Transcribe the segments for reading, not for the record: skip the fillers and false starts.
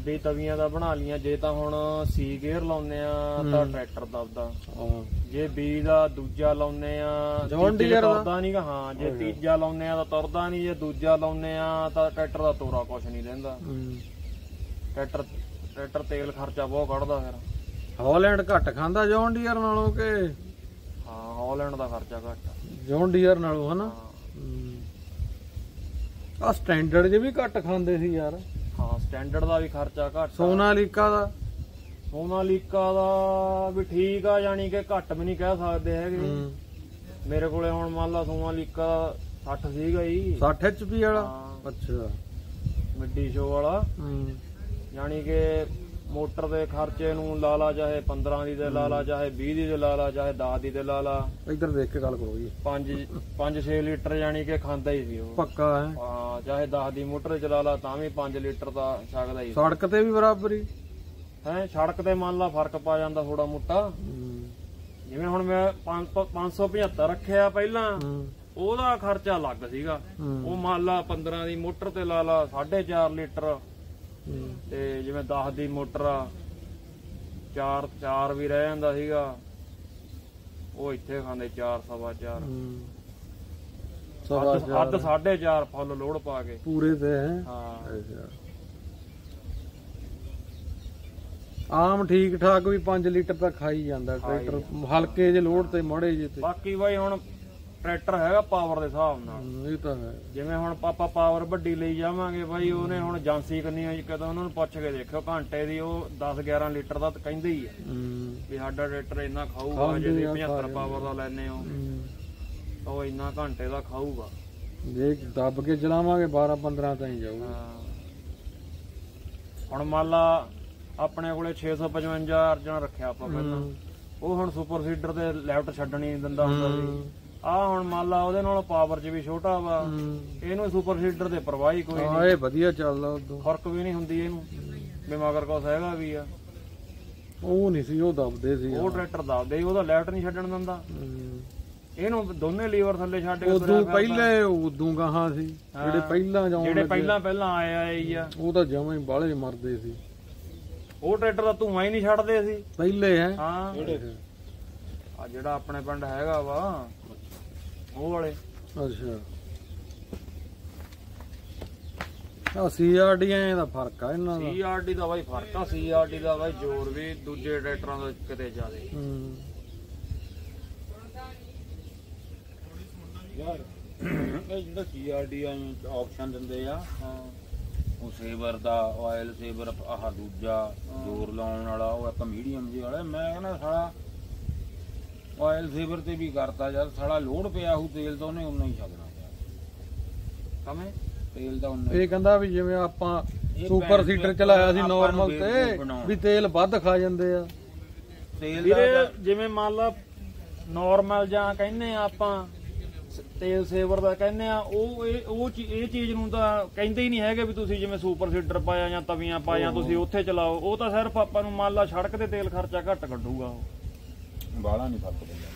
90 ਤਵੀਆਂ ਦਾ ਬਣਾ ਲੀਆਂ। ਜੇ ਤਾਂ ਹੁਣ ਸੀ ਗੇਅਰ ਲਾਉਨੇ ਆ ਤਾਂ ਟਰੈਕਟਰ ਦਬਦਾ, ਜੇ ਬੀ ਦਾ ਦੂਜਾ ਲਾਉਨੇ ਆ ਤੁਰਦਾ ਨੀ ਗਾ। ਹਾਂ ਜੇ ਤੀਜਾ ਲਾਉਨੇ ਆ ਤਾਂ ਤੁਰਦਾ ਨੀ, ਜੇ ਦੂਜਾ ਲਾਉਨੇ ਆ ਤਾਂ ਟਰੈਕਟਰ ਦਾ ਤੋਰਾ ਕੁਛ ਨੀ ਰਹਿੰਦਾ। ਟਰੈਕਟਰ ਤੇਲ ਖਰਚਾ ਬਹੁਤ ਕੱਢਦਾ। ਫਿਰ ਹਾਲੈਂਡ ਘੱਟ ਖਾਂਦਾ ਜੌਨ ਡੀਅਰ ਨਾਲੋਂ ਕਿ? ਹਾਂ ਹਾਲੈਂਡ ਦਾ ਖਰਚਾ ਘੱਟ ਜੌਨ ਡੀਅਰ ਨਾਲੋਂ ਹਨਾ। ਆ ਸਟੈਂਡਰਡ ਜੇ ਵੀ ਘੱਟ ਖਾਂਦੇ ਸੀ ਯਾਰ। ਹਾਂ ਸਟੈਂਡਰਡ ਦਾ ਵੀ ਖਰਚਾ ਘੱਟ। ਸੋਨਾਲੀਕਾ ਦਾ ਵੀ ਠੀਕ ਆ, ਯਾਨੀ ਕਿ ਘੱਟ ਵੀ ਨਹੀਂ ਕਹਿ ਸਕਦੇ ਹੈਗੇ। ਮੇਰੇ ਕੋਲੇ ਹੁਣ ਮੰਨ ਲਾ ਸੋਨਾਲੀਕਾ 60 ਸੀਗਾ ਜੀ, 60 HP ਵਾਲਾ। ਅੱਛਾ ਮਿੱਡੀ ਸ਼ੋ ਵਾਲਾ। ਯਾਨੀ ਕਿ ਮੋਟਰ ਦੇ ਖਰਚੇ ਨੂੰ ਲਾ ਲਾ, ਚਾਹੇ 15 ਦੀ ਤੇ ਲਾ ਲਾ, ਚਾਹੇ 20 ਦੀ ਤੇ ਲਾ ਲਾ, ਚਾਹੇ 10 ਦੀ ਤੇ ਲਾ ਲਾ। ਇੱਧਰ ਦੇਖ ਕੇ ਗੱਲ ਕਰੋ ਜੀ। 5-6 ਲੀਟਰ ਯਾਨੀ ਕਿ ਖਾਂਦਾ ਹੀ ਸੀ ਉਹ ਪੱਕਾ ਹੈ। ਹਾਂ ਚਾਹੇ 10 ਦੀ ਮੋਟਰ ਚਲਾ ਲਾ ਤਾਂ ਵੀ 5 ਲੀਟਰ ਦਾ ਛਕਦਾ ਹੀ। ਸੜਕ ਤੇ ਵੀ ਬਰਾਬਰ ਹੀ ਹੈ। ਸੜਕ ਤੇ ਮੰਨ ਲਾ ਫਰਕ ਪਾ ਜਾਂਦਾ ਥੋੜਾ ਮੋਟਾ। ਜਿਵੇਂ ਹੁਣ ਮੈਂ 575 ਰੱਖਿਆ ਪਹਿਲਾਂ, ਉਹਦਾ ਖਰਚਾ ਅਲੱਗ ਸੀਗਾ। ਉਹ ਮੰਨ ਲਾ 15 ਦੀ ਮੋਟਰ ਤੇ ਲਾ ਲਾ 4.5 ਲੀਟਰ, ਤੇ ਜਿਵੇਂ 10 ਦੀ ਮੋਟਰ ਆ 4 ਵੀ ਰਹਿ ਜਾਂਦਾ ਸੀਗਾ। ਉਹ ਇੱਥੇ ਖਾਂਦੇ 4 ਸਵਾ 4 ਅੱਧ 4.5 ਫੁੱਲ ਲੋਡ ਪਾ ਕੇ ਪੂਰੇ ਤੇ। ਹਾਂ ਆਮ ਠੀਕ ਠਾਕ ਵੀ 5 ਲੀਟਰ ਤਾਂ ਖਾਈ ਜਾਂਦਾ ਟਰੈਕਟਰ, ਹਲਕੇ ਜੇ ਲੋਡ ਤੇ ਮੜੇ ਜੇ ਤੇ। ਬਾਕੀ ਬਾਈ ਹੁਣ ਟਰੈਕਟਰ ਹੈਗਾ ਪਾਵਰ ਦੇ ਹਿਸਾਬ ਨਾਲ। ਇਹ ਤਾਂ ਹੈ। ਜਿਵੇਂ ਹੁਣ ਆਪਾਂ ਪਾਵਰ ਵੱਡੀ ਲਈ ਜਾਵਾਂਗੇ ਬਾਈ, ਉਹਨੇ ਹੁਣ ਏਜੰਸੀ ਕਰਨੀ ਕਦੋਂ ਉਹਨਾਂ ਨੂੰ ਪੁੱਛ ਕੇ ਦੇਖਿਓ ਘੰਟੇ ਦੀ ਉਹ 10-11 ਲੀਟਰ ਦਾ ਕਹਿੰਦੇ ਹੀ ਆ ਵੀ ਸਾਡਾ ਟਰੈਕਟਰ ਇੰਨਾ ਖਾਊਗਾ। ਜੇ 75 ਪਾਵਰ ਦਾ ਲੈਨੇ ਹੋ ਤਾਂ ਉਹ ਇੰਨਾ ਘੰਟੇ ਦਾ ਖਾਊਗਾ। ਜੇ ਦੱਬ ਕੇ ਚਲਾਵਾਂਗੇ 12-15 ਤਾਂ ਹੀ ਜਾਊਗਾ। ਹੁਣ ਮੰਨ ਲਾ ਆਪਣੇ ਕੋਲੇ 655 ਅਰਜਨ ਰੱਖਿਆ ਆਪਾਂ ਪਹਿਲਾਂ, ਉਹ ਹੁਣ ਸੁਪਰ ਸੀਡਰ ਤੇ ਲੈਫਟ ਛੱਡਣੀ ਨਹੀਂ ਦਿੰਦਾ ਹੁੰਦਾ ਸੀ। ਆ ਹੁਣ ਮੰਨ ਲਾ ਉਹਦੇ ਨਾਲ ਪਾਵਰ ਚ ਵੀ ਛੋਟਾ ਵਾ, ਇਹਨੂੰ ਸੁਪਰ ਸੀਡਰ ਤੇ ਪਰਵਾਹੀ ਕੋਈ ਨਹੀਂ। ਇਹ ਵਧੀਆ ਚੱਲਦਾ, ਉਦੋਂ ਫਰਕ ਵੀ ਨਹੀਂ ਹੁੰਦੀ ਇਹਨੂੰ ਵੀ ਮਗਰ ਕੁਛ ਹੈਗਾ ਵੀ ਆ। ਉਹ ਨਹੀਂ ਸੀ, ਉਹ ਦੱਬਦੇ ਸੀ। ਉਹ ਟਰੈਕਟਰ ਦੱਬਦੇ, ਉਹਦਾ ਲੈਫਟ ਨਹੀਂ ਛੱਡਣ ਦਿੰਦਾ। ਇਹਨੂੰ ਦੋਨੇ ਲੀਵਰ ਥੱਲੇ ਛੱਡ ਕੇ ਉਦੋਂ ਪਹਿਲੇ ਉਦੋਂ ਗਾਹਾਂ ਸੀ ਜਿਹੜੇ ਪਹਿਲਾਂ ਆਏ ਹੀ ਆ, ਉਹ ਤਾਂ ਜਮਾਂ ਹੀ ਬਾਹਲੇ ਮਰਦੇ ਸੀ। ਉਹ ਟਰੈਕਟਰ ਦਾ ਧੂਆਂ ਹੀ ਨਹੀਂ ਛੱਡਦੇ ਸੀ ਪਹਿਲੇ। ਹੈ ਹਾਂ ਆ ਜਿਹੜਾ ਆਪਣੇ ਪਿੰਡ ਹੈਗਾ ਵਾ ਉਹ ਵਾਲੇ। ਅੱਛਾ ਆ CRD ਦਾ ਫਰਕ ਆ ਇਹਨਾਂ ਦਾ। CRD ਦਾ ਬਾਈ ਫਰਕ ਆ। CRD ਦਾ ਬਾਈ ਜ਼ੋਰ ਵੀ ਦੂਜੇ ਟਰੈਕਟਰਾਂ ਦਾ ਕਿਤੇ ਜ਼ਿਆਦਾ ਯਾਰ। ਇਹ ਜਿਹੜਾ CRD ਆਪਸ਼ਨ ਦਿੰਦੇ ਆ, ਉਹ ਸੇਵਰ ਦਾ ਆਇਲ ਸੇਵਰ, ਆਹ ਦੂਜਾ ਜ਼ੋਰ ਲਾਉਣ ਵਾਲਾ, ਉਹ ਇੱਕ ਮੀਡੀਅਮ ਜਿਹੇ ਵਾਲਾ। ਮੈਂ ਕਹਿੰਦਾ ਸਾਲਾ ਆਇਲ ਸੇਵਰ ਤੇ ਵੀ ਕਰਤਾ ਯਾਰ, ਸਾਲਾ ਲੋਡ ਪਿਆ ਹੋਊ ਤੇਲ ਤਾਂ ਉਹਨੇ ਉਨਾ ਹੀ ਛੱਡਣਾ ਕਮੇ ਤੇਲ ਦਾ ਉਨਾ। ਇਹ ਕਹਿੰਦਾ ਵੀ ਜਿਵੇਂ ਆਪਾਂ ਸੁਪਰ ਸੀਡਰ ਚਲਾਇਆ ਸੀ ਨਾਰਮਲ ਤੇ ਵੀ ਤੇਲ ਵੱਧ ਖਾ ਜਾਂਦੇ ਆ ਤੇਲ ਦਾ। ਜਿਵੇਂ ਮੰਨ ਲਾ ਨਾਰਮਲ ਜਾਂ ਕਹਿੰਦੇ ਆ ਆਪਾਂ ਤੇਲ ਸੇਵਰ ਦਾ ਕਹਿੰਦੇ ਆ, ਇਹ ਚੀਜ਼ ਨੂੰ ਤਾਂ ਕਹਿੰਦੇ ਹੀ ਨਹੀਂ ਹੈਗੇ ਵੀ ਤੁਸੀਂ ਜਿਵੇਂ ਸੁਪਰ ਸੀਡਰ ਪਾਇਆ ਜਾਂ ਤਵੀਆਂ ਪਾਇਆ ਤੁਸੀਂ ਉੱਥੇ ਚਲਾਓ। ਉਹ ਤਾਂ ਸਿਰਫ ਆਪਾਂ ਨੂੰ ਮੰਨ ਲਾ ਸੜਕ ਤੇ ਤੇਲ ਖਰਚਾ ਘੱਟ ਕੱਢੂਗਾ। ਉਹ ਬਾਹਲਾ ਨਹੀਂ ਫਰਕ ਪੈਂਦਾ।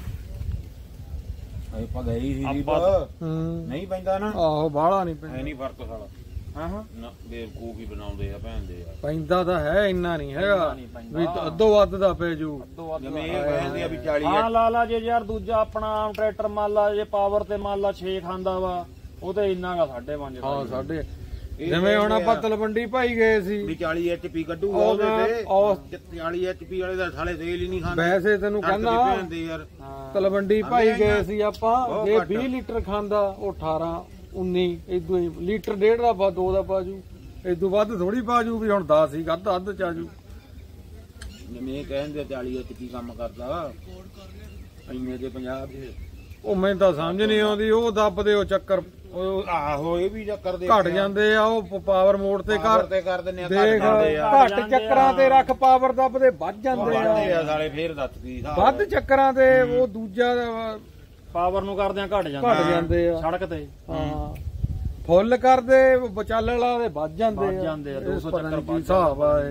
ਆਪਾਂ ਗਏ ਸੀ ਨਹੀਂ ਪੈਂਦਾ ਨਾ। ਆਹੋ ਬਾਹਲਾ ਨਹੀਂ ਪੈਂਦਾ, ਨਹੀਂ ਫਰਕ ਸਾਲਾ। ਨਾ ਬੇਵਕੂਫ ਹੀ ਬਣਾਉਂਦੇ ਆ ਭੈਣਦੇ ਆ। ਪੈਂਦਾ ਤਾਂ ਹੈ, ਇੰਨਾ ਨਹੀਂ ਹੈਗਾ ਵੀ ਅੱਧੋ ਵੱਧ ਦਾ ਪੈ ਜੂ। ਜਿਵੇਂ ਇਹ ਕਹਿੰਦੇ ਆ ਵੀ 40। ਹਾਂ ਲਾ ਲਾ ਜੇ ਯਾਰ ਦੂਜਾ ਆਪਣਾ ਆਮ ਟਰੈਕਟਰ ਮੰਨ ਲਾ ਜੇ ਪਾਵਰ ਤੇ ਮੰਨ ਲਾ 6 ਖਾਂਦਾ ਵਾ, ਉਹ ਤੇ ਇੰਨਾ ਗਾ 5.5। ਹਾਂ 6.5। ਜਿਵੇਂ ਹੁਣ ਆਪਾਂ ਤਲਵੰਡੀ ਭਾਈ ਗਏ ਸੀ ਵੀ 40 HP ਕੱਢੂਗਾ ਉਹਦੇ ਤੇ। 40 HP ਵਾਲੇ ਦਾ ਸਾਲੇ ਤੇਲ ਹੀ ਨਹੀਂ ਖਾਂਦੇ। ਵੈਸੇ ਤੈਨੂੰ ਕਹਿੰਦਾ ਤਲਵੰਡੀ ਭਾਈ ਗਏ ਸੀ ਆਪਾਂ, ਜੇ 20 ਲੀਟਰ ਖਾਂਦਾ ਉਹ 18-19 ਇਦੋਂ ਹੀ ਲੀਟਰ 1.5 ਦਾ 2 ਦਾ ਪਾਜੂ। ਇਦੋਂ ਵੱਧ ਥੋੜੀ ਪਾਜੂ ਵੀ ਹੁਣ 10 ਹੀ ਅੱਧ ਚ ਆਜੂ। ਜਿਵੇਂ ਕਹਿੰਦੇ 40 HP ਕੰਮ ਕਰਦਾ ਇੰਨੇ ਦੇ ਪੰਜਾਬ ਦੇ। ਉਹ ਮੈਨੂੰ ਤਾਂ ਸਮਝ ਨਹੀਂ ਆਉਂਦੀ। ਉਹ ਦੱਬਦੇ ਉਹ ਚੱਕਰ ਆਹੋ ਇਹ ਵੀ ਚੱਕਰ ਦੇ ਘਟ ਜਾਂਦੇ ਆ। ਉਹ ਪਾਵਰ ਮੋਡ ਤੇ ਕਰ ਦਿੰਦੇ ਆ, ਘੱਟ ਚੱਕਰਾਂ ਤੇ ਰੱਖ ਪਾਵਰ ਦੱਬਦੇ ਵੱਧ ਜਾਂਦੇ ਆ ਸਾਲੇ। ਫੇਰ ਦੱਸ ਕੀ ਵੱਧ ਚੱਕਰਾਂ ਤੇ ਉਹ ਦੂਜਾ ਪਾਵਰ ਨੂੰ ਕਰਦੇ ਆ ਘਟ ਜਾਂਦੇ ਆ ਸੜਕ ਤੇ। ਹਾਂ ਫੁੱਲ ਕਰਦੇ ਵਿਚਾਲਣ ਵਾਲੇ ਵੱਧ ਜਾਂਦੇ ਆ। 200 ਚੱਕਰ ਕੀ ਹਿਸਾਬ ਆ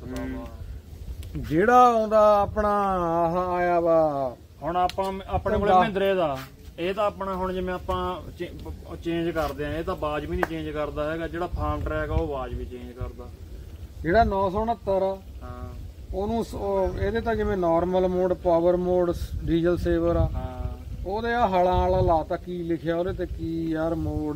ਜਿਹੜਾ ਆਉਂਦਾ ਆਪਣਾ ਆਹ ਆਇਆ ਵਾ। ਹੁਣ ਆਪਾਂ ਆਪਣੇ ਕੋਲੇ ਮਹਿੰਦਰੇ ਦਾ, ਇਹ ਤਾਂ ਆਪਣਾ ਹੁਣ ਜਿਵੇਂ ਆਪਾਂ ਚੇਂਜ ਕਰਦੇ ਆ, ਇਹ ਤਾਂ ਆਵਾਜ਼ ਵੀ ਨਹੀਂ ਚੇਂਜ ਕਰਦਾ ਹੈਗਾ। ਜਿਹੜਾ ਫਾਰਮ ਟਰੈਕ ਆ ਉਹ ਆਵਾਜ਼ ਵੀ ਚੇਂਜ ਕਰਦਾ। ਜਿਹੜਾ 969 ਆ ਹਾਂ ਉਹਨੂੰ ਇਹਦੇ ਤਾਂ ਜਿਵੇਂ normal mode, power mode, diesel saver ਆ, ਹਾਂ ਉਹਦੇ ਆ ਹਲਾਂ ਵਾਲਾ ਲਾਤਾ, ਕੀ ਲਿਖਿਆ ਉਹਦੇ ਤੇ ਕੀ ਯਾਰ ਮੋਡ,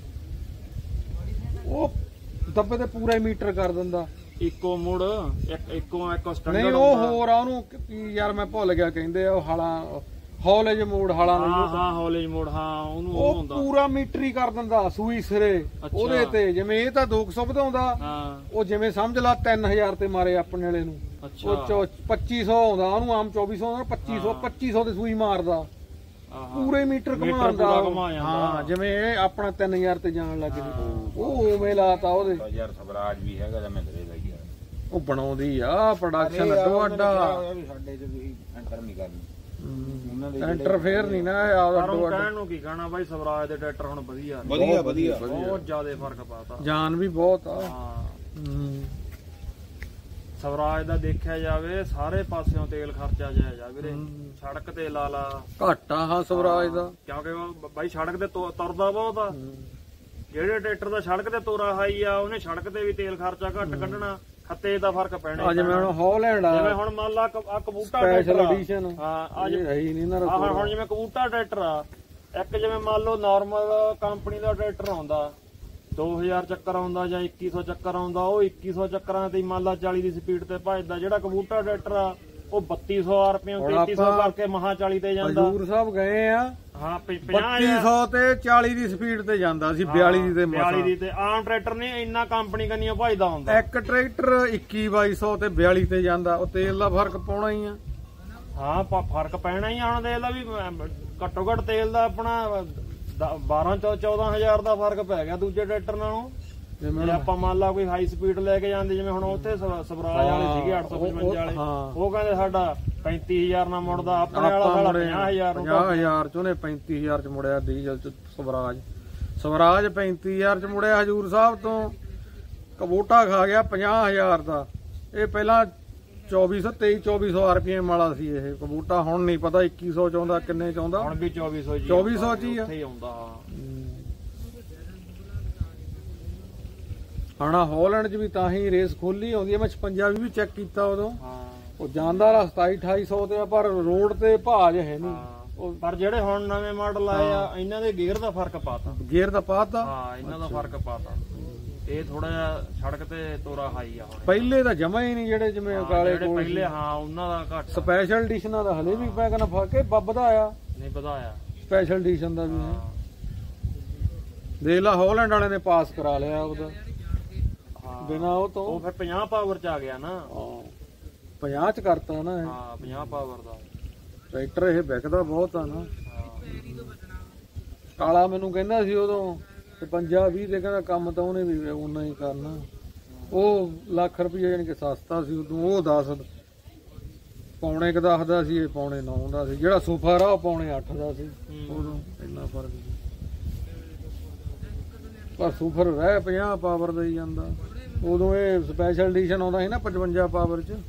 ਉਹ ਦੱਬੇ ਤੇ ਪੂਰਾ ਹੀ ਮੀਟਰ ਕਰ ਦਿੰਦਾ। ਇੱਕੋ ਮੁੜ ਇੱਕੋ ਸਟੈਂਡਰਡ ਨਹੀਂ ਉਹ ਹੋਰ ਆ, ਉਹਨੂੰ ਕੀ ਯਾਰ ਮੈਂ ਭੁੱਲ ਗਿਆ, ਕਹਿੰਦੇ ਆ ਉਹ ਹਲਾਂ ਹੌਲੇਜ ਮੋਡ, ਹਲਾਂ ਹਾਂ ਹਾਂ ਹੌਲੇਜ ਮੋਡ, ਹਾਂ ਉਹਨੂੰ ਉਹ ਉਹ ਹੁੰਦਾ ਪੂਰਾ ਮੀਟਰ ਹੀ ਕਰ ਦਿੰਦਾ ਸੂਈ ਸਿਰੇ ਉਹਦੇ ਤੇ। ਜਿਵੇਂ ਇਹ ਤਾਂ 200 ਵਧਾਉਂਦਾ, ਹਾਂ ਉਹ ਜਿਵੇਂ ਸਮਝ ਲਾ 3000 ਤੇ ਮਾਰੇ ਆਪਣੇ ਵਾਲੇ ਨੂੰ, ਅੱਛਾ ਉਹ 2500 ਆਉਂਦਾ ਉਹਨੂੰ, ਆਮ 2400 ਆਉਂਦਾ, 2500 ਤੇ ਸੂਈ ਮਾਰਦਾ, ਪੂਰੇ ਮੀਟਰ ਘੁਮਾਉਂਦਾ। ਹਾਂ ਜਿਵੇਂ ਇਹ ਆਪਣਾ 3000 ਤੇ ਜਾਣ ਲੱਗ ਗਈ, ਉਹ ਉਵੇਂ ਲਾਤਾ ਉਹਦੇ। ਯਾਰ ਸਵਰਾਜ ਵੀ ਹੈਗਾ ਜਾਂ ਮਹਿੰਦਰੇ ਦਾ ਹੀ ਆ, ਉਹ ਬਣਾਉਂਦੀ ਆ ਪ੍ਰੋਡਕਸ਼ਨ ਅੱਡੋ ਅੱਡਾ, ਸਾਡੇ ਚ ਵੀ ਐਂਟਰ ਨਹੀਂ ਕਰਨੀ ਉਹਨਾਂ ਦੇ ਇੰਟਰਫੇਅਰ ਨਹੀਂ ਨਾ ਪਰ ਅੱਡੋ ਉਹ ਅੱਡ। ਕਹਿਣ ਨੂੰ ਕੀ ਕਹਿਣਾ ਬਾਈ, ਸਵਰਾਜ ਦੇ ਟਰੈਕਟਰ ਹੁਣ ਵਧੀਆ ਨੇ, ਵਧੀਆ ਬਹੁਤ ਜ਼ਿਆਦਾ ਫਰਕ ਪਾਤਾ, ਜਾਨ ਵੀ ਬਹੁਤ ਆ। ਹਾਂ ਸਵਰਾਜ ਦਾ ਦੇਖਿਆ ਜਾਵੇ ਸਾਰੇ ਪਾਸਿਓਂ ਤੇਲ ਖਰਚਾ ਜਾਇਜ਼ ਆ ਵੀਰੇ, ਸੜਕ ਤੇ ਲਾ ਲਾ ਘੱਟ ਆ ਹਾਂ ਸਵਰਾਜ ਦਾ, ਕਿਉਂਕਿ ਉਹ ਬਾਈ ਸੜਕ ਤੇ ਤੁਰਦਾ ਬਹੁਤ ਆ। ਜਿਹੜੇ ਟਰੈਕਟਰ ਦਾ ਸੜਕ ਤੇ ਤੋਰਾ ਹਾਈ ਆ, ਉਹਨੇ ਸੜਕ ਤੇ ਵੀ ਤੇਲ ਖਰਚਾ ਘੱਟ ਕੱਢਣਾ, ਖੱਤੇ ਦਾ ਫਰਕ ਪੈਣਾ। ਅੱਜ ਮੈਂ ਹੁਣ ਹੌਲੈਂਡ ਆ, ਜਿਵੇਂ ਹੁਣ ਮੰਨ ਲਾ ਆ ਕਬੂਟਾ ਸਪੈਸ਼ਲ ਟਰੈਕਟਰ ਐਡੀਸ਼ਨ, ਹਾਂ ਅੱਜ ਇਹ ਹੈ ਹੀ ਨਹੀਂ ਨਾ ਆਹ ਹੁਣ ਜਿਵੇਂ ਕਬੂਟਾ ਟਰੈਕਟਰ ਆ, ਇੱਕ ਜਿਵੇਂ ਮੰਨ ਲਓ ਨਾਰਮਲ ਕੰਪਨੀ ਦਾ ਟਰੈਕਟਰ ਆਉਂਦਾ 2000 ਚੱਕਰ ਆਉਂਦਾ ਜਾਂ 2100 ਚੱਕਰ ਆਉਂਦਾ, ਉਹ 2100 ਚੱਕਰਾਂ ਤੇ ਮੰਨ ਲਾ 40 ਦੀ ਸਪੀਡ ਤੇ ਭੱਜਦਾ। ਜਿਹੜਾ ਕਬੂਟਾ ਟਰੈਕਟਰ ਆ ਉਹ 3200 ਰੁਪਏ 3300 ਕਰਕੇ ਮਹਾ 40 ਤੇ ਜਾਂਦਾ। ਹਜੂਰ ਸਾਹਿਬ ਗਏ ਆ, ਹਾਂ 3200 ਤੇ 40 ਦੀ ਸਪੀਡ ਤੇ ਜਾਂਦਾ ਸੀ, 42 ਦੀ ਤੇ 42 ਦੀ ਤੇ ਆਮ ਟਰੈਕਟਰ ਨਹੀਂ ਇੰਨਾ ਕੰਪਨੀ ਕੰਨੀਆਂ ਭਜਦਾ ਹੁੰਦਾ। ਇੱਕ ਟਰੈਕਟਰ 21-2200 ਤੇ 42 ਤੇ ਜਾਂਦਾ, ਉਹ ਤੇਲ ਦਾ ਫਰਕ ਪਾਉਣਾ ਹੀ ਆ। ਹਾਂ ਫਰਕ ਪੈਣਾ ਹੀ ਆਣ ਦੇ, ਵੀ ਘੱਟੋ ਘੱਟ ਤੇਲ ਦਾ ਆਪਣਾ 12-14 ਦਾ ਫਰਕ ਪੈ ਗਿਆ ਦੂਜੇ ਟਰੈਕਟਰ ਨਾਲੋਂ। ਜੇ ਆਪਾਂ ਮੰਨ ਲਾ ਕੋਈ ਹਾਈ ਸਪੀਡ ਲੈ ਕੇ ਜਾਂਦੇ, ਜਿਵੇਂ ਹੁਣ ਉੱਥੇ ਸਵਰਾਜ ਵਾਲੇ ਸੀਗੇ 855 ਵਾਲੇ, ਉਹ ਕਹਿੰਦੇ ਸਾਡਾ 35000 ਨਾਲ ਮੁੜਦਾ, ਆਪਣੇ ਵਾਲਾ ਸਾਡਾ 50000 ਚ, ਉਹਨੇ 35000 ਚ ਮੁੜਿਆ ਡੀਜ਼ਲ ਚ। ਸਵਰਾਜ 35000 ਚ ਮੁੜਿਆ ਹਜੂਰ ਸਾਹਿਬ ਤੋਂ, ਕਬੂਟਾ ਖਾ ਗਿਆ 50000 ਦਾ। ਇਹ ਪਹਿਲਾਂ 2400 RPM ਵਾਲਾ ਸੀ ਇਹ ਕਬੂਟਾ, ਹੁਣ ਨਹੀਂ ਪਤਾ 2100 ਚ ਆਉਂਦਾ ਕਿੰਨੇ ਚ ਆਉਂਦਾ, ਹੁਣ ਵੀ 2400 ਚ ਹੀ ਆਉਂਦਾ। ਹਾਂ ਹੌਲੈਂਡ ਚ ਵੀ ਤਾਂ ਹੀ ਰੇਸ ਖੋਲੀ ਆਉਂਦੀ ਹੈ, ਮੈਂ 56 ਵੀ ਚੈੱਕ ਕੀਤਾ ਉਦੋਂ, ਉਹ ਜਾਂਦਾ ਰਸਤਾ 2700 ਤੇ, ਪਰ ਰੋਡ ਤੇ ਭਾਜ ਹੈ ਨਹੀਂ। ਪਰ ਜਿਹੜੇ ਹੁਣ ਨਵੇਂ ਮਾਡਲ ਆਏ ਆ, ਇਹਨਾਂ ਦੇ ਗੇਅਰ ਦਾ ਫਰਕ ਪਾਤਾ, ਗੇਅਰ ਦਾ ਪਾਤਾ, ਹਾਂ ਇਹਨਾਂ ਦਾ ਫਰਕ ਪਾਤਾ। ਇਹ ਥੋੜਾ ਜਿਹਾ ਸੜਕ ਤੇ ਤੋਰਾ ਹਾਈ ਆ। ਹੁਣ ਪਹਿਲੇ ਤਾਂ ਜਮਾ ਹੀ ਨਹੀਂ, ਜਿਹੜੇ ਜਿਵੇਂ ਕਾਲੇ ਕੋਲ ਪਹਿਲੇ ਹਾਂ ਉਹਨਾਂ ਦਾ ਘੱਟ। ਸਪੈਸ਼ਲ ਐਡੀਸ਼ਨਾਂ ਦਾ ਹਲੇ ਵੀ ਮੈਂ ਕਹਿੰਦਾ ਫਾਕੇ ਵਧਾਇਆ, ਨਹੀਂ ਵਧਾਇਆ ਸਪੈਸ਼ਲ ਐਡੀਸ਼ਨ ਦਾ ਵੀ ਹੈ। ਦੇਖ ਲਾ ਹੌਲੈਂਡ ਵਾਲੇ ਨੇ ਪਾਸ ਕਰਾ ਲਿਆ ਉਹਦਾ ਬਿਨਾ ਉਹ ਤੋਂ, ਉਹ ਫਿਰ 50 ਪਾਵਰ ਚ ਆ ਗਿਆ ਨਾ, 50 ਚ ਕਰਤਾ ਨਾ ਇਹ। ਹਾਂ 50 ਪਾਵਰ ਦਾ ਟਰੈਕਟਰ ਇਹ ਵਿਕਦਾ ਬਹੁਤ ਆ ਨਾ। ਕਾਲਾ ਮੈਨੂੰ ਕਹਿੰਦਾ ਸੀ ਉਦੋਂ 55-20 ਤੇ, ਕਹਿੰਦਾ ਕੰਮ ਤਾਂ ਉਹਨੇ ਵੀ ਉਨਾ ਹੀ ਕਰਨਾ, ਉਹ ਲੱਖ ਰੁਪਏ ਜਾਨੀ ਕਿ ਸਸਤਾ ਸੀ ਉਦੋਂ, ਉਹ 10 ਪੌਣੇ ਕ 10 ਦਾ ਸੀ, ਇਹ ਪੌਣੇ 9 ਦਾ ਸੀ। ਜਿਹੜਾ ਸੁਫਰ ਆ ਉਹ ਪੌਣੇ 8 ਦਾ ਸੀ ਉਦੋਂ, ਇੰਨਾ ਫਰਕ ਸੀ। ਪਰ ਸੁਫਰ ਰਹਿ 50 ਪਾਵਰ ਦਾ ਹੀ ਜਾਂਦਾ ਉਦੋਂ। ਇਹ ਸਪੈਸ਼ਲ ਐਡੀਸ਼ਨ ਆਉਂਦਾ ਸੀ ਨਾ 55 ਪਾਵਰ ਚ।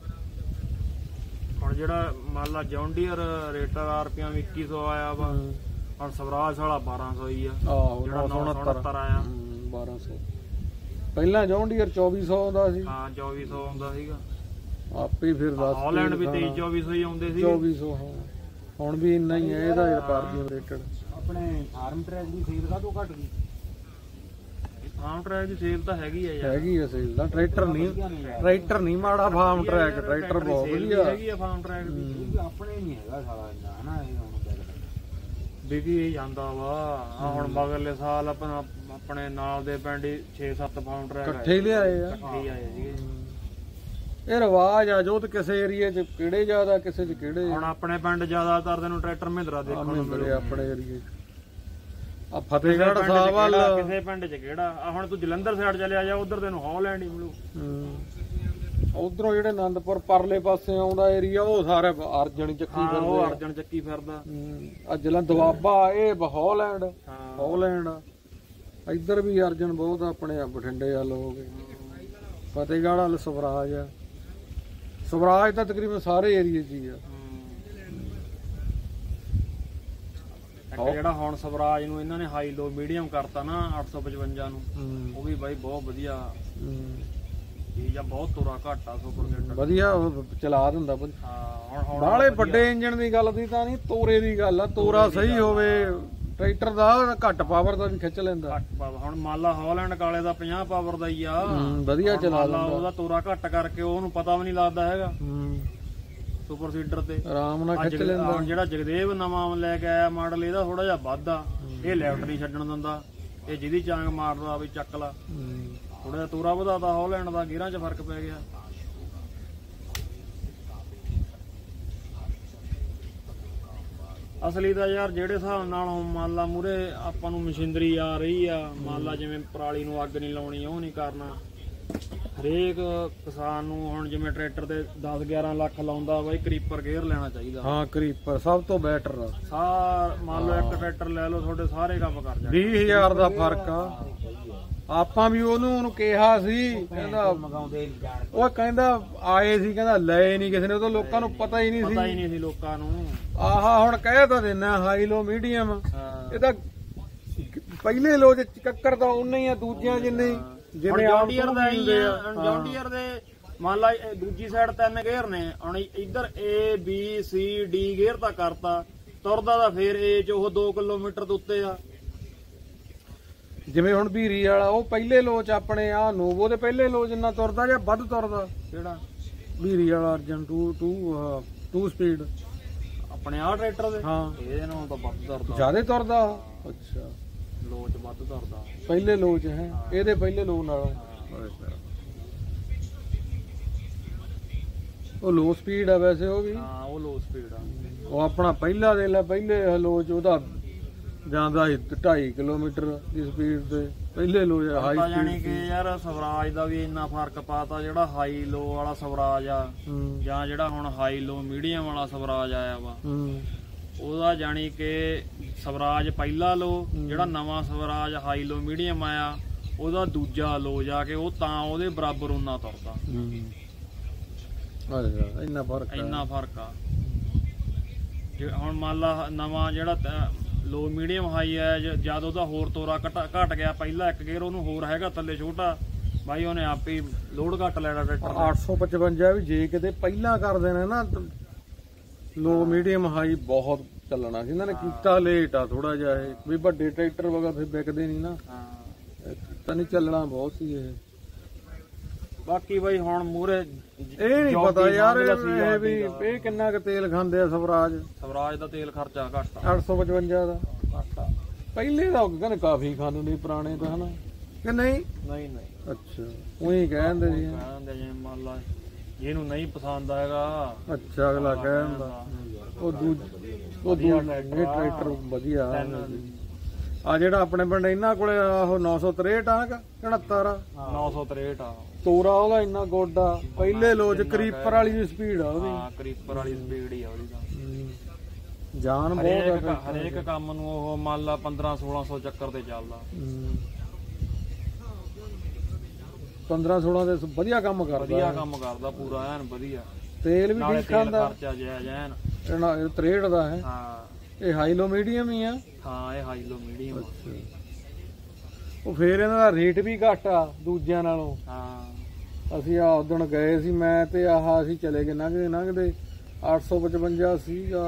ਹੁਣ ਜਿਹੜਾ ਮੰਨ ਲਾ ਜੌਨ ਡੀਅਰ ਰੇਟਰ RPM 2100 ਆਇਆ ਵਾ, ਹੁਣ ਸਵਰਾਜ ਵਾਲਾ 1200 ਹੀ ਆ। ਆਹੋ ਜਿਹੜਾ 969 ਆਇਆ 1200, ਪਹਿਲਾਂ ਜੌਨ ਡੀਅਰ 2400 ਆਉਂਦਾ ਸੀ। ਹਾਂ 2400 ਆਉਂਦਾ ਸੀਗਾ ਆਪੇ ਫਿਰ ਦੱਸ, ਹੌਲੈਂਡ ਵੀ 23-2400 ਹੀ ਆਉਂਦੇ ਸੀ। 2400 ਹਾਂ, ਹੁਣ ਵੀ ਇੰਨਾ ਹੀ ਹੈ ਇਹਦਾ ਕਾਰਬਨ ਰੇਟਡ। ਆਪਣੇ ਫਾਰਮ ਟਰੈਕ ਦੀ ਸੇਲ ਦਾ ਤੋਂ ਘਟ ਗਈ, ਫਾਰਮ ਟਰੈਕ ਦੀ ਸੇਲ ਤਾਂ ਹੈਗੀ ਆ ਯਾਰ, ਹੈਗੀ ਆ ਸੇਲ ਦਾ। ਟਰੈਕਟਰ ਨਹੀਂ ਮਾੜਾ, ਫਾਰਮ ਟਰੈਕ ਟਰੈਕਟਰ ਬਹੁਤ ਵਧੀਆ ਹੈਗੀ ਆ ਫਾਰਮ ਟਰੈਕ ਦੀ। ਆਪਣੇ ਨਹੀਂ ਹੈਗਾ ਸਾਲਾ ਇੰਨਾ ਹਨਾ, ਇਹ ਹੁਣ ਵਿਕੀ ਜਾਂਦਾ ਵਾ। ਆ ਹੁਣ ਮਗਰਲੇ ਸਾਲ ਆਪਣੇ ਨਾਲ ਦੇ ਪਿੰਡ 6-7 ਫਾਰਮ ਟਰੈਕ ਇਕੱਠੇ ਲਿਆਏ ਆ, ਇਕੱਠੇ ਆਏ ਸੀਗੇ। ਇਹ ਰਿਵਾਜ ਆ ਜੋ ਤੇ ਕਿਸੇ ਏਰੀਏ ਚ ਕਿਹੜੇ ਜ਼ਿਆਦਾ, ਕਿਸੇ ਚ ਕਿਹੜੇ। ਹੁਣ ਆਪਣੇ ਪਿੰਡ ਜ਼ਿਆਦਾਤਰ ਤੈਨੂੰ ਟਰੈਕਟਰ ਮਹਿੰਦਰਾ ਦੇਖਣ ਨੂੰ ਮਿਲੇ ਆਪਣੇ ਏਰੀਏ ਆ ਫਤਿਹਗੜ੍ਹ ਸਾਹਿਬ ਵੱਲ, ਕਿਸੇ ਪਿੰਡ ਚ ਕਿਹੜਾ। ਆ ਹੁਣ ਤੂੰ ਜਲੰਧਰ ਸਾਈਡ ਚਲਿਆ ਜਾ, ਉਧਰ ਤੈਨੂੰ ਹੌਲੈਂਡ ਹੀ ਮਿਲੂ। ਉਧਰੋਂ ਜਿਹੜੇ ਆਨੰਦਪੁਰ ਪਰਲੇ ਪਾਸੇ ਆਉਂਦਾ ਏਰੀਆ, ਉਹ ਸਾਰੇ ਅਰਜਨ ਚੱਕੀ ਫਿਰਦੇ, ਉਹ ਅਰਜਨ ਚੱਕੀ ਫਿਰਦਾ। ਆ ਜਲੰਧਰ ਦੁਆਬਾ, ਇਹ ਹੌਲੈਂਡ। ਇੱਧਰ ਵੀ ਅਰਜਨ ਬਹੁਤ ਆਪਣੇ, ਬਠਿੰਡੇ ਵੱਲ ਹੋ ਗਏ, ਫਤਿਹਗੜ੍ਹ ਵੱਲ ਸਵਰਾਜ ਆ। ਸਵਰਾਜ ਤਾਂ ਤਕਰੀਬਨ ਸਾਰੇ ਏਰੀਏ 'ਚ ਹੀ ਆ। ਜਿਹੜਾ ਹੁਣ ਸਵਰਾਜ ਨੂੰ ਇਹਨਾਂ ਨੇ ਹਾਈ ਲੋ ਮੀਡੀਅਮ ਕਰਤਾ ਨਾ 855 ਨੂੰ, ਉਹ ਵੀ ਬਾਈ ਬਹੁਤ ਵਧੀਆ। ਚੀਜ਼ ਆ, ਬਹੁਤ ਤੁਰਾ ਘੱਟ ਆ ਸੁਪਰ ਸੀਡਰ। ਵਧੀਆ ਉਹ ਚਲਾ ਦਿੰਦਾ। ਹਾਂ ਹੁਣ ਬਾਹਲੇ ਵੱਡੇ ਇੰਜਣ ਦੀ ਗੱਲ ਦੀ ਤਾਂ ਨਹੀਂ, ਤੋਰੇ ਦੀ ਗੱਲ ਆ। ਤੋਰਾ ਸਹੀ ਹੋਵੇ ਟਰੈਕਟਰ ਦਾ, ਘੱਟ ਪਾਵਰ ਦਾ ਵੀ ਖਿੱਚ ਲੈਂਦਾ। ਹੁਣ ਮੰਨ ਲਾ ਹਾਲੈਂਡ ਕਾਲੇ ਦਾ 50 ਪਾਵਰ ਦਾ ਹੀ ਆ, ਵਧੀਆ ਚਲਾ ਲੈਂਦਾ। ਉਹਦਾ ਤੋਰਾ ਘੱਟ ਕਰਕੇ ਉਹਨੂੰ ਪਤਾ ਵੀ ਨਹੀਂ ਲੱਗਦਾ ਹੈਗਾ ਸੁਪਰ ਸੀਡਰ ਤੇ, ਆਰਾਮ ਨਾਲ ਖਿੱਚ ਲੈਂਦਾ। ਹੁਣ ਜਿਹੜਾ ਜਗਦੇਵ ਨਵਾਂ ਲੈ ਕੇ ਆਇਆ ਮਾਡਲ, ਇਹਦਾ ਥੋੜਾ ਜਿਹਾ ਵੱਧ ਆ, ਇਹ ਲੈਫਟ ਨਹੀਂ ਛੱਡਣ ਦਿੰਦਾ, ਇਹ ਜਿਹਦੀ ਚਾਂਗ ਮਾਰਦਾ ਵੀ ਚੱਕ ਲਾ। ਥੋੜਾ ਜਿਹਾ ਤੋਰਾ ਵਧਾਤਾ ਹਾਲੈਂਡ ਦਾ, ਗੇਅਰਾਂ 'ਚ ਫਰਕ ਪੈ ਗਿਆ। ਅਸਲੀ ਤਾਂ ਯਾਰ ਜਿਹੜੇ ਹਿਸਾਬ ਨਾਲ ਹੁਣ ਮੰਨ ਲਾ ਮੂਰੇ ਆਪਾਂ ਨੂੰ ਮਸ਼ੀਨਰੀ ਆ ਰਹੀ ਆ, ਮੰਨ ਲਾ ਜਿਵੇਂ ਪਰਾਲੀ ਨੂੰ ਅੱਗ ਨਹੀਂ ਲਾਉਣੀ, ਉਹ ਨਹੀਂ ਕਰਨਾ। ਹਰੇਕ ਕਿਸਾਨ ਨੂੰ ਹੁਣ ਜਿਵੇਂ ਟਰੈਕਟਰ ਤੇ 10-11 ਲੱਖ ਲਾਉਂਦਾ ਬਾਈ, ਕਰੀਪਰ ਗੇਅਰ ਲੈਣਾ ਚਾਹੀਦਾ। ਹਾਂ ਕਰੀਪਰ ਸਭ ਤੋਂ ਬੈਟਰ ਆ। ਮੰਨ ਲਓ ਇੱਕ ਟਰੈਕਟਰ ਲੈ ਲਓ, ਤੁਹਾਡੇ ਸਾਰੇ ਕੰਮ ਕਰ ਜਾਣਗੇ। 20,000 ਦਾ ਫਰਕ ਆ। ਆਪਾਂ ਵੀ ਉਹਨੂੰ ਕਿਹਾ ਸੀ, ਕਹਿੰਦਾ ਉਹ ਕਹਿੰਦਾ ਆਏ ਸੀ, ਕਹਿੰਦਾ ਲਏ ਨਹੀਂ ਕਿਸੇ ਨੇ, ਉਦੋਂ ਲੋਕਾਂ ਨੂੰ ਪਤਾ ਹੀ ਨਹੀਂ ਸੀ ਲੋਕਾਂ ਨੂੰ। ਆਹਾ ਹੁਣ ਕਹਿ ਤਾਂ ਦਿੰਨਾ ਹਾਈ ਲੋ ਮੀਡੀਅਮ, ਇਹ ਤਾਂ ਪਹਿਲੇ ਲੋ ਚ ਚੱਕਰ ਤਾਂ ਉਨੇ ਹੀ ਆ, ਦੂਜਿਆਂ ਜਿੰਨੇ ਜਿਵੇਂ ਜੌਂਡੀਅਰ ਦਾ ਹੀ ਆ। ਜੌਂਡੀਅਰ ਦੇ ਮੰਨ ਲਾ ਦੂਜੀ ਸਾਈਡ 3 ਗੇਅਰ ਨੇ, ਹੁਣ ਇੱਧਰ A B C D gear ਤਾਂ ਕਰਤਾ, ਤੁਰਦਾ ਤਾਂ ਫੇਰ A ਚ ਉਹ 2 ਕਿਲੋਮੀਟਰ ਦੇ ਉੱਤੇ ਆ। ਜਿਵੇਂ ਹੁਣ ਭੀਰੀ ਵਾਲਾ ਉਹ ਪਹਿਲੇ ਲੋ ਚ ਆਪਣੇ ਆ ਨੋਵੋ ਦੇ ਪਹਿਲੇ ਲੋ ਜਿੰਨਾ ਤੁਰਦਾ ਜਾਂ ਵੱਧ ਤੁਰਦਾ, ਕਿਹੜਾ ਭੀਰੀ ਵਾਲਾ ਅਰਜਨ 2 ਸਪੀਡ ਆਪਣੇ ਆ ਟਰੈਕਟਰ ਦੇ? ਹਾਂ ਇਹਦੇ ਨਾਲੋਂ ਤਾਂ ਵੱਧ ਤੁਰਦਾ, ਜ਼ਿਆਦਾ ਤੁਰਦਾ। ਅੱਛਾ ਲੋ ਚ ਵੱਧ ਤੁਰਦਾ ਪਹਿਲੇ ਲੋ ਚ ਹੈ, ਇਹਦੇ ਪਹਿਲੇ ਲੋ ਨਾਲੋਂ। ਉਹ ਲੋ ਸਪੀਡ ਆ ਵੈਸੇ ਉਹ ਵੀ। ਹਾਂ ਉਹ ਲੋ ਸਪੀਡ ਆ। ਉਹ ਆਪਣਾ ਪਹਿਲਾ ਦੇ ਲੈ ਪਹਿਲੇ ਲੋ ਚ ਉਹਦਾ ਜਾਂਦਾ 2.5 ਕਿਲੋਮੀਟਰ ਦੀ ਸਪੀਡ ਤੇ, ਪਹਿਲੇ ਲੋ ਹਾਈ ਸਪੀਡ। ਜਾਨੀ ਕਿ ਯਾਰ ਸਵਰਾਜ ਦਾ ਵੀ ਇੰਨਾ ਫਰਕ ਪਾਤਾ, ਜਿਹੜਾ ਹਾਈ ਲੋ ਵਾਲਾ ਸਵਰਾਜ ਆ ਜਾਂ ਜਿਹੜਾ ਹੁਣ ਹਾਈ ਲੋ ਮੀਡੀਅਮ ਵਾਲਾ ਸਵਰਾਜ ਆਇਆ ਵਾ, ਉਹਦਾ ਜਾਨੀ ਕਿ ਸਵਰਾਜ ਪਹਿਲਾ ਲੋ, ਜਿਹੜਾ ਨਵਾਂ ਸਵਰਾਜ ਹਾਈ ਲੋ ਮੀਡੀਅਮ ਆਇਆ ਉਹਦਾ ਦੂਜਾ ਲੋ ਜਾ ਕੇ ਉਹ ਤਾਂ ਉਹਦੇ ਬਰਾਬਰ ਉਹਨਾਂ ਤੁਰਦਾ। ਇੰਨਾ ਫਰਕ ਆ। ਹੁਣ ਮੰਨ ਲਾ ਨਵਾਂ ਜਿਹੜਾ ਲੋ ਮੀਡੀਅਮ ਹਾਈ ਹੈ, ਜਦ ਉਹਦਾ ਹੋਰ ਤੋਰਾ ਘਟ ਗਿਆ, ਪਹਿਲਾ ਇੱਕ ਗੇਅਰ ਉਹਨੂੰ ਹੋਰ ਹੈਗਾ ਥੱਲੇ ਛੋਟਾ, ਬਾਈ ਉਹਨੇ ਆਪ ਹੀ ਲੋਡ ਘੱਟ ਲੈਣਾ ਟਰੈਕਟਰ। 855 ਵੀ ਜੇ ਕਿਤੇ ਪਹਿਲਾਂ ਕਰ ਦੇਣਾ ਨਾ ਲੋ ਮੀਡੀਅਮ ਹਾਈ, ਬਹੁਤ ਚੱਲਣਾ ਸੀ। ਇਹਨਾਂ ਨੇ ਕੀਤਾ ਲੇਟ ਆ ਥੋੜਾ ਜਿਹਾ, ਇਹ ਵੀ ਵੱਡੇ ਟਰੈਕਟਰ ਵਗਾ ਫਿਰ ਵਿਕਦੇ ਨਹੀਂ ਨਾ, ਤਾਂ ਨਹੀਂ ਚੱਲਣਾ ਬਹੁਤ ਸੀ ਇਹ। ਬਾਕੀ ਬਾਈ ਹੁਣ ਮੂਰੇ ਇਹ ਨਹੀਂ ਪਤਾ ਯਾਰ ਇਹ ਵੀ ਇਹ ਕਿੰਨਾ ਕੁ ਤੇਲ ਖਾਂਦੇ ਆ ਸਵਰਾਜ ਦਾ ਤੇਲ ਖਰਚਾ ਘੱਟ 855 ਦਾ ਘੱਟ। ਪਹਿਲੇ ਦਾ ਕਹਿੰਦੇ ਕਾਫੀ ਖਾਂਦੇ ਪੁਰਾਣੇ ਤਾਂ ਹਨਾ ਕਿ ਨਹੀਂ? ਅੱਛਾ ਉਹੀ ਕਹਿੰਦੇ ਜੀ, ਜਿਵੇਂ ਮੰਨ ਲਾ ਜਿਹਨੂੰ ਨਹੀਂ ਪਸੰਦ ਆਏਗਾ। ਅੱਛਾ ਅਗਲਾ ਕਹਿੰਦਾ ਉਹ ਟਰੈਕਟਰ ਵਧੀਆ ਆ। ਜਿਹੜਾ ਆਪਣੇ ਪਿੰਡ ਇਹਨਾਂ ਕੋਲੇ ਉਹ 963 ਆ ਕਿ 69 ਆ? 963 ਆ। ਤੋਰਾ ਉਹਦਾ ਇੰਨਾ ਗੋਡਾ, ਪਹਿਲੇ ਲੋ ਚ ਕਰੀਪਰ ਵਾਲੀ ਦੀ ਸਪੀਡ ਆ ਉਹਦੀ। ਹਾਂ ਕਰੀਪਰ ਵਾਲੀ ਸਪੀਡ ਹੀ ਆ ਉਹਦੀ ਤਾਂ। ਜਾਨ ਬਹੁਤ ਆ। ਹਰੇਕ ਕੰਮ ਨੂੰ ਉਹ ਮੰਨ ਲਾ 1500-1600 ਚੱਕਰ ਤੇ ਚੱਲਦਾ। 1500-1600 ਦੇ ਵਧੀਆ ਕੰਮ ਕਰਦਾ ਪੂਰਾ ਐਨ ਵਧੀਆ। ਤੇਲ ਵੀ ਠੀਕ ਖਾਂਦਾ, ਖਰਚਾ ਜਾਇਜ਼ ਐਨ। 63 ਦਾ ਹੈ। ਹਾਂ ਇਹ ਹਾਈ ਲੋ ਮੀਡੀਅਮ ਹੀ ਆ। ਹਾਂ ਇਹ ਹਾਈ ਲੋ ਮੀਡੀਅਮ। ਉਹ ਫੇਰ ਇਹਨਾਂ ਦਾ ਰੇਟ ਵੀ ਘੱਟ ਆ ਦੂਜਿਆਂ ਨਾਲੋਂ। ਹਾਂ ਅਸੀਂ ਆ ਉਦਣ ਗਏ ਸੀ ਮੈਂ ਤੇ ਆਹ ਅਸੀਂ ਚਲੇ ਗਏ ਲੰਘਦੇ 855 ਸੀਗਾ,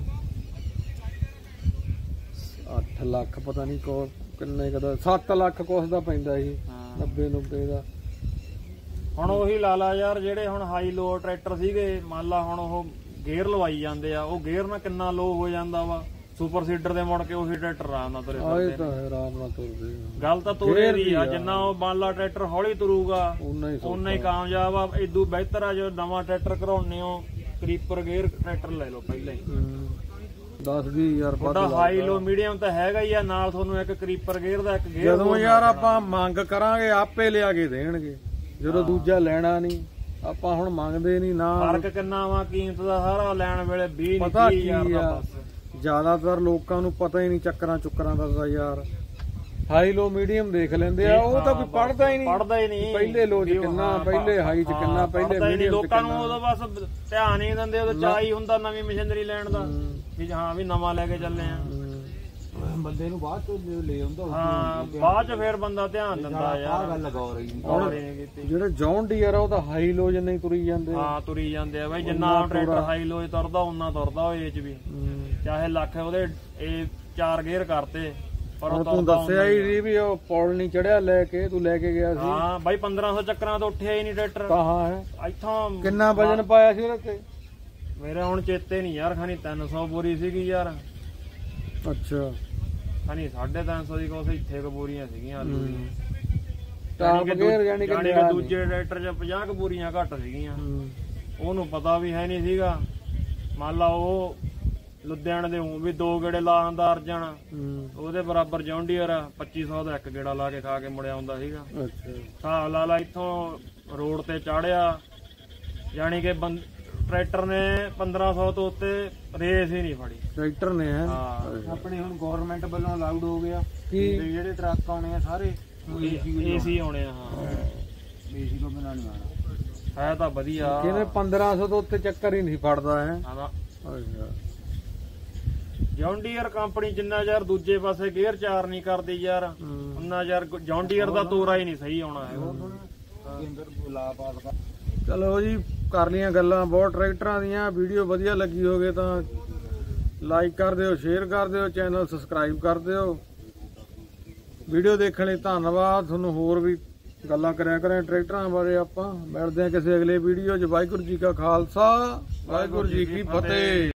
8 ਲੱਖ ਪਤਾ ਨਹੀਂ ਕਿੰਨੇ ਕਦਾ 7 ਲੱਖ ਕੁਛ ਦਾ ਪੈਂਦਾ ਸੀ 90 ਦਾ। ਹੁਣ ਉਹੀ ਲਾ ਲਾ ਯਾਰ, ਜਿਹੜੇ ਹੁਣ ਹਾਈ ਲੋ ਟਰੈਕਟਰ ਸੀਗੇ, ਮੰਨ ਲਾ ਹੁਣ ਉਹ ਗੇਅਰ ਲਵਾਈ ਜਾਂਦੇ ਆ, ਉਹ ਗੇਅਰ ਨਾਲ ਕਿੰਨਾ ਲੋ ਹੋ ਜਾਂਦਾ ਵਾ। ਸੁਪਰ ਸੀਡਰ ਦੇ ਮੁੜ ਕੇ ਉਹੀ ਟਰੈਕਟਰ ਆਰਾਮ ਨਾਲ ਤੁਰੇ ਫਿਰਦੇ। ਗੱਲ ਤਾਂ ਤੋਰੇ ਦੀ ਆ, ਜਿੰਨਾ ਉਹ ਮੰਨ ਲਾ ਟਰੈਕਟਰ ਹੌਲੀ ਤੁਰੂਗਾ ਉਨਾ ਹੀ ਕਾਮਯਾਬ ਆ। ਇਦੋਂ ਬਿਹਤਰ ਆ ਜੋ ਨਵਾਂ ਟਰੈਕਟਰ ਕਰਾਉਣੇ ਹੋ, ਕਰੀਪਰ ਗੇਅਰ ਟਰੈਕਟਰ ਲੈ ਲਓ ਪਹਿਲਾਂ ਹੀ। 10-20,000 ਤੁਹਾਡਾ ਹਾਈ ਲੋ ਮੀਡੀਅਮ ਤਾਂ ਹੈਗਾ ਹੀ ਆ, ਨਾਲ ਤੁਹਾਨੂੰ ਇੱਕ ਕਰੀਪਰ ਗੇਅਰ ਦਾ ਇੱਕ ਗੇਅਰ। ਜਦੋਂ ਯਾਰ ਆਪਾਂ ਮੰਗ ਕਰਾਂਗੇ ਆਪੇ ਲਿਆ ਕੇ ਦੇਣਗੇ, ਜਦੋਂ ਦੂਜਾ ਲੈਣਾ ਨਹੀਂ। ਆਪਾਂ ਹੁਣ ਮੰਗਦੇ ਨਹੀਂ ਨਾ। ਫਰਕ ਕਿੰਨਾ ਵਾ ਕੀਮਤ ਦਾ ਸਾਰਾ ਲੈਣ ਵੇਲੇ 20-30,000 ਦਾ। ਬਸ ਜ਼ਿਆਦਾਤਰ ਲੋਕਾਂ ਨੂੰ ਪਤਾ ਹੀ ਨਹੀਂ ਚੱਕਰਾਂ ਦਾ ਯਾਰ। ਹਾਈ ਲੋ ਮੀਡੀਅਮ ਦੇਖ ਲੈਂਦੇ ਆ, ਉਹ ਤਾਂ ਕੋਈ ਪੜਦਾ ਹੀ ਨਹੀਂ ਪਹਿਲੇ ਲੋ ਚ ਕਿੰਨਾ, ਪਹਿਲੇ ਹਾਈ ਚ ਕਿੰਨਾ, ਪਹਿਲੇ ਮੀਡੀਅਮ ਚ ਲੋਕਾਂ ਨੂੰ ਉਹਦਾ ਬਸ ਧਿਆਨ ਹੀ ਦਿੰਦੇ, ਉਹਦਾ ਚਾਹ ਹੀ ਹੁੰਦਾ ਨਵੀਂ ਮਸ਼ੀਨਰੀ ਲੈਣ ਦਾ ਵੀ ਹਾਂ ਵੀ ਨਵਾਂ ਲੈ ਕੇ ਚੱਲੇ ਆ। ਬੰਦੇ ਨੂੰ ਬਾਅਦ ਚ ਲੈ ਆਉਂਦਾ ਹਾਂ ਬਾਅਦ ਚ ਫੇਰ ਬੰਦਾ ਧਿਆਨ ਦਿੰਦਾ ਯਾਰ ਗੱਲ ਗੌਰ ਹੀ ਜਿਹੜੇ ਜੌਨ ਡੀਅਰ ਆ ਉਹ ਤਾਂ ਹਾਈ ਲੋ ਜਿੰਨੇ ਤੁਰੀ ਜਾਂਦੇ ਹਾਂ ਤੁਰੀ ਜਾਂਦੇ ਆ ਬਾਈ ਜਿੰਨਾ ਟਰੈਕਟਰ ਹਾਈ ਲੋ ਤੁਰਦਾ ਉਹਨਾਂ ਤੁਰਦਾ ਉਹ ਏਜ ਵੀ ਚਾਹੇ ਲੱਖ ਉਹਦੇ ਇਹ 4 ਗੇਅਰ ਕਰਤੇ ਪਰ ਉਹ ਤੂੰ ਦੱਸਿਆ ਹੀ ਨਹੀਂ ਵੀ ਉਹ ਪੌਲ ਨਹੀਂ ਚੜਿਆ ਲੈ ਕੇ ਤੂੰ ਲੈ ਕੇ ਗਿਆ ਸੀ ਹਾਂ ਬਾਈ 1500 ਚੱਕਰਾਂ ਤੋਂ ਉੱਠਿਆ ਹੀ ਨਹੀਂ ਟਰੈਕਟਰ ਕਹਾਂ ਹੈ ਇੱਥੋਂ ਕਿੰਨਾ ਵਜਨ ਪਾਇਆ ਸੀ ਉਹਦੇ ਤੇ ਮੇਰੇ ਹੁਣ ਚੇਤੇ ਨਹੀਂ ਯਾਰ ਖਾਨੀ 300 ਬੋਰੀ ਸੀਗੀ ਯਾਰ ਅੱਛਾ ਖਾਨੀ 350 ਦੀ ਕੋਸ ਇੱਥੇ ਕੁ ਬੋਰੀਆਂ ਸੀਗੀਆਂ ਆਲੂ ਦੀਆਂ ਟਾਪ ਗੇਅਰ ਯਾਨੀ ਕਿ ਦੂਜੇ ਟਰੈਕਟਰ 'ਚ 50 ਕੁ ਬੋਰੀਆਂ ਘੱਟ ਸੀਗੀਆਂ ਉਹਨੂੰ ਪਤਾ ਵੀ ਹੈ ਨਹੀਂ ਸੀਗਾ ਮੰਨ ਲਾ ਉਹ ਲੁਧਿਆਣੇ ਦੇ ਹੂੰ ਵੀ 2 ਗੇੜੇ ਲਾ ਆਂਦਾ ਅਰਜਨ ਉਹਦੇ ਬਰਾਬਰ ਜੌਨ ਡੀਅਰ 2500 ਦਾ 1 ਗੇੜਾ ਲਾ ਕੇ ਖਾ ਕੇ ਮੁੜਿਆ ਆਉਂਦਾ ਸੀਗਾ ਹਿਸਾਬ ਲਾ ਲਾ ਇੱਥੋਂ ਰੋਡ ਤੇ ਚਾੜਿਆ ਯਾਨੀ ਕਿ ਟਰੈਕਟਰ ਨੇ 1500 ਤੋਂ ਉੱਤੇ ਰੇਸ ਹੀ ਨਹੀਂ ਫੜੀ ਟਰੈਕਟਰ ਨੇ ਹੈ ਆਪਣੇ ਹੁਣ ਗਵਰਨਮੈਂਟ ਵੱਲੋਂ ਅਲਾਉਡ ਹੋ ਗਿਆ ਕੀ ਜਿਹੜੇ ਟਰੱਕ ਆਉਣੇ ਆ ਸਾਰੇ ਏਸੀ ਆਉਣੇ ਆ ਹਾਂ ਏਸੀ ਤੋਂ ਬਿਨਾਂ ਨਹੀਂ ਆਉਣਾ ਹੈ ਤਾਂ ਵਧੀਆ ਕਿਹਨੇ 1500 ਤੋਂ ਉੱਤੇ ਚੱਕਰ ਹੀ ਨਹੀਂ ਫੜਦਾ ਹੈ ਜੌਨ ਡੀਅਰ ਕੰਪਨੀ ਜਿੰਨਾ ਯਾਰ ਦੂਜੇ ਪਾਸੇ ਗੇਅਰ 4 ਨਹੀਂ ਕਰਦੀ ਯਾਰ ਉਹਨਾਂ ਯਾਰ ਜੌਨ ਡੀਅਰ ਦਾ ਤੋਰਾ ਹੀ ਨਹੀਂ ਸਹੀ ਆਉਣਾ ਹੈ ਚਲੋ ਜੀ ਕਰ ਲੀਆਂ ਗੱਲਾਂ ਬਹੁਤ ਟਰੈਕਟਰਾਂ ਦੀਆਂ ਵੀਡੀਓ ਵਧੀਆ ਲੱਗੀ ਹੋਵੇ ਤਾਂ ਲਾਈਕ ਕਰ ਦਿਓ ਸ਼ੇਅਰ ਕਰ ਦਿਓ ਚੈਨਲ ਸਬਸਕ੍ਰਾਈਬ ਕਰ ਦਿਓ ਵੀਡੀਓ ਦੇਖਣ ਲਈ ਧੰਨਵਾਦ ਤੁਹਾਨੂੰ ਹੋਰ ਵੀ ਗੱਲਾਂ ਕਰਿਆ ਕਰਾਂ ਟਰੈਕਟਰਾਂ ਬਾਰੇ ਆਪਾਂ ਮਿਲਦੇ ਹਾਂ ਕਿਸੇ ਅਗਲੇ ਵੀਡੀਓ 'ਚ ਵਾਹਿਗੁਰੂ ਜੀ ਕਾ ਖਾਲਸਾ ਵਾਹਿਗੁਰੂ ਜੀ ਕੀ ਫਤਿਹ